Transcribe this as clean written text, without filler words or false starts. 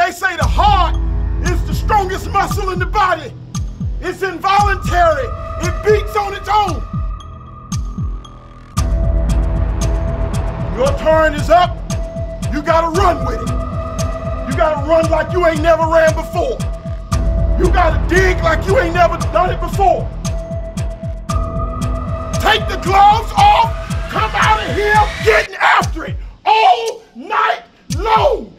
They say the heart is the strongest muscle in the body. It's involuntary. It beats on its own. Your turn is up. You gotta run with it. You gotta run like you ain't never ran before. You gotta dig like you ain't never done it before. Take the gloves off. Come out of here getting after it all night long.